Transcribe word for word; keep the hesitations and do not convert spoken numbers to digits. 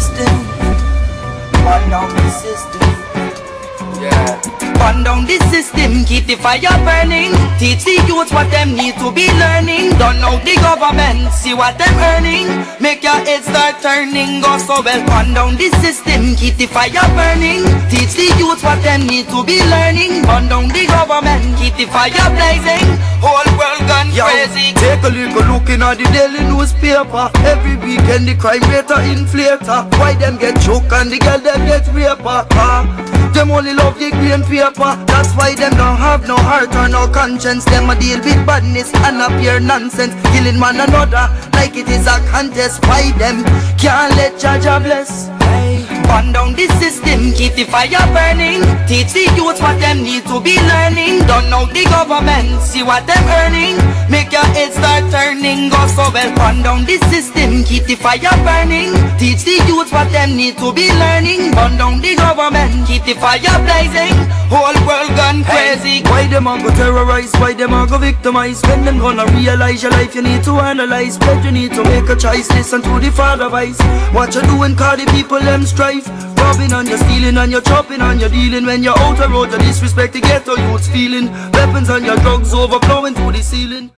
system. Burn down the system. Yeah. Burn down the system, keep the fire burning. Teach the youth what them need to be learning. Don't know the government, see what them earning. Make your head start turning, go so well. Burn down the system, keep the fire burning. Teach the youth what them need to be learning. Burn down the government, keep the fire blazing. Whole world gone Yo, crazy. take a look, look in at the daily newspaper. Every weekend the crime rate a inflator. Why them get choked and the girl them get raper? uh, Them only love the green paper. That's why them don't have no heart or no conscience. Them a deal with badness and a pure nonsense. Killing one another like it is a contest. Why them can't let Jaja bless? Burn down the system, keep the fire burning. Teach the youth what them need to be learning. Don't know the government, see what them earning. Make your head start turning, go so well. Burn down the system, keep the fire burning. Teach the youth what them need to be learning. Burn down the government, keep the fire blazing. Whole world gone crazy. Why them a go terrorize? Why them a go victimize? When them gonna realize your life you need to analyze. But you need to make a choice, listen to the father voice. What you doing, call the people them strife. Robbing and you're stealing and you're chopping and you're dealing. When you're out the road you disrespect the ghetto youths feeling. Weapons and your drugs overflowing through the ceiling.